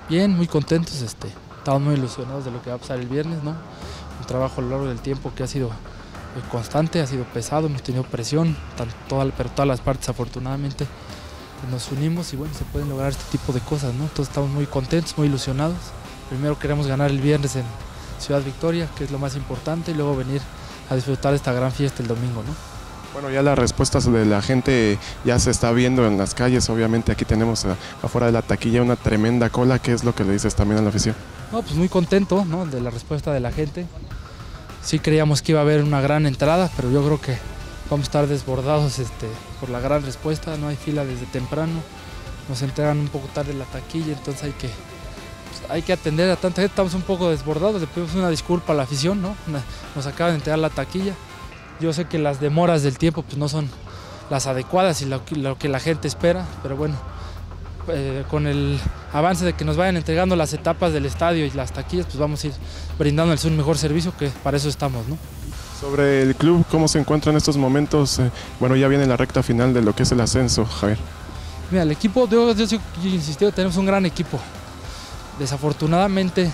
Bien, muy contentos, estamos muy ilusionados de lo que va a pasar el viernes, ¿no? Un trabajo a lo largo del tiempo que ha sido constante, ha sido pesado, hemos tenido presión, pero todas las partes afortunadamente nos unimos y bueno, se pueden lograr este tipo de cosas, ¿no? Entonces estamos muy contentos, muy ilusionados. Primero queremos ganar el viernes en Ciudad Victoria, que es lo más importante, y luego venir a disfrutar de esta gran fiesta el domingo, ¿no? Bueno, ya las respuestas de la gente ya se está viendo en las calles. Obviamente aquí tenemos afuera de la taquilla una tremenda cola. ¿Qué es lo que le dices también a la afición? No, pues muy contento, ¿no?, de la respuesta de la gente. Sí creíamos que iba a haber una gran entrada, pero yo creo que vamos a estar desbordados por la gran respuesta. No hay fila desde temprano, nos entregan un poco tarde la taquilla, entonces hay que atender a tanta gente. Estamos un poco desbordados, le pedimos una disculpa a la afición, ¿no? Nos acaban de entregar la taquilla. Yo sé que las demoras del tiempo pues no son las adecuadas y lo que la gente espera, pero bueno, con el avance de que nos vayan entregando las etapas del estadio y las taquillas, pues vamos a ir brindándoles un mejor servicio, que para eso estamos, ¿no? Sobre el club, ¿cómo se encuentra en estos momentos? Bueno, ya viene la recta final de lo que es el ascenso, Javier. Mira, el equipo, yo insisto, tenemos un gran equipo. Desafortunadamente,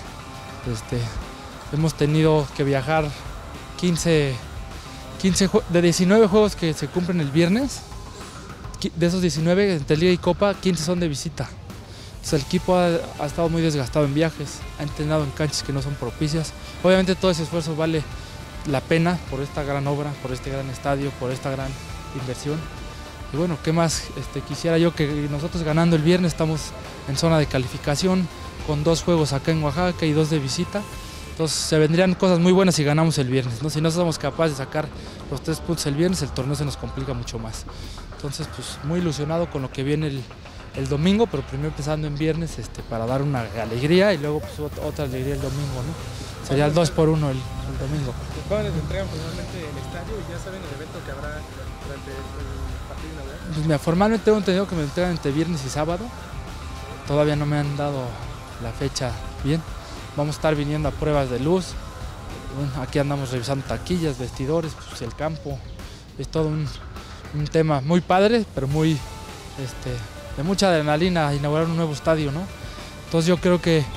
hemos tenido que viajar 15 de 19 juegos que se cumplen el viernes. De esos 19 entre Liga y Copa, 15 son de visita. Entonces el equipo ha estado muy desgastado en viajes, ha entrenado en canchas que no son propicias. Obviamente todo ese esfuerzo vale la pena por esta gran obra, por este gran estadio, por esta gran inversión. Y bueno, ¿qué más quisiera yo? Que nosotros ganando el viernes estamos en zona de calificación, con 2 juegos acá en Oaxaca y 2 de visita. Entonces se vendrían cosas muy buenas si ganamos el viernes, ¿no? Si no somos capaces de sacar los 3 puntos el viernes, el torneo se nos complica mucho más. Entonces pues muy ilusionado con lo que viene el domingo, pero primero empezando en viernes para dar una alegría y luego pues otra alegría el domingo, ¿no? Sería el 2 por 1 el domingo. ¿Cuándo les entregan formalmente el estadio y ya saben el evento que habrá durante el partido inaugural? Pues mira, formalmente tengo entendido que me entregan entre viernes y sábado. Todavía no me han dado la fecha bien. Vamos a estar viniendo a pruebas de luz. Bueno, aquí andamos revisando taquillas, vestidores, pues el campo. Es todo un tema muy padre, pero muy de mucha adrenalina inaugurar un nuevo estadio, ¿no? Entonces yo creo que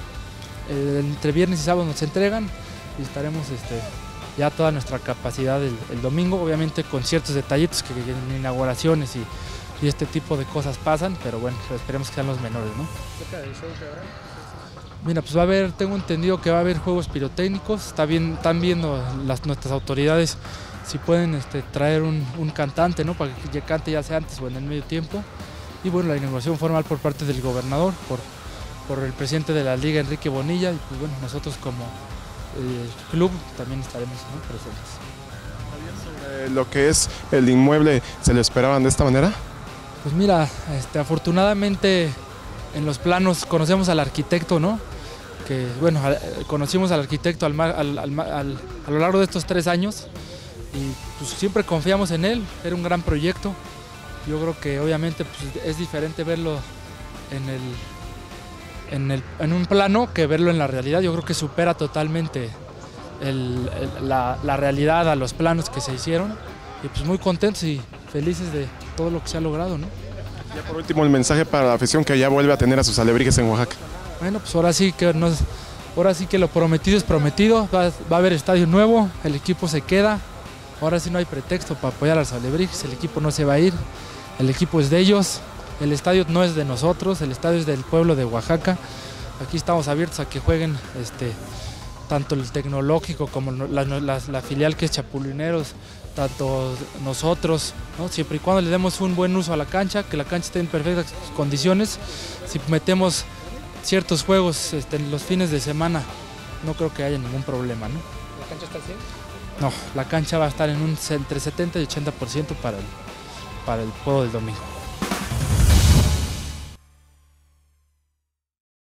entre viernes y sábado nos entregan y estaremos ya toda nuestra capacidad el domingo, obviamente con ciertos detallitos que en inauguraciones y este tipo de cosas pasan, pero bueno, esperemos que sean los menores, ¿no? ¿Cerca del show que habrá? Mira, pues va a haber, tengo entendido que va a haber juegos pirotécnicos. Están viendo nuestras autoridades si pueden traer un cantante, ¿no?, para que cante ya sea antes o en el medio tiempo. Y bueno, la inauguración formal por parte del gobernador, por el presidente de la Liga, Enrique Bonilla, y pues bueno, nosotros como club también estaremos, ¿no?, presentes. Sobre lo que es el inmueble, ¿se lo esperaban de esta manera? Pues mira, afortunadamente en los planos conocemos al arquitecto, ¿no? Que bueno, conocimos al arquitecto a lo largo de estos 3 años y pues siempre confiamos en él. Era un gran proyecto. Yo creo que obviamente pues, es diferente verlo en un plano que verlo en la realidad. Yo creo que supera totalmente la realidad a los planos que se hicieron y pues muy contentos y felices de todo lo que se ha logrado, ¿no? Ya por último, el mensaje para la afición que ya vuelve a tener a sus alebrijes en Oaxaca. Bueno, pues ahora sí que lo prometido es prometido. Va a haber estadio nuevo, el equipo se queda. Ahora sí no hay pretexto para apoyar a los alebrijes, el equipo no se va a ir, el equipo es de ellos, el estadio no es de nosotros, el estadio es del pueblo de Oaxaca. Aquí estamos abiertos a que jueguen tanto el Tecnológico como la filial que es Chapulineros, tanto nosotros, ¿no?, siempre y cuando le demos un buen uso a la cancha, que la cancha esté en perfectas condiciones. Si metemos ciertos juegos en los fines de semana, no creo que haya ningún problema, ¿no? ¿La cancha está al 100? No, la cancha va a estar entre 70 y 80% para el juego del domingo.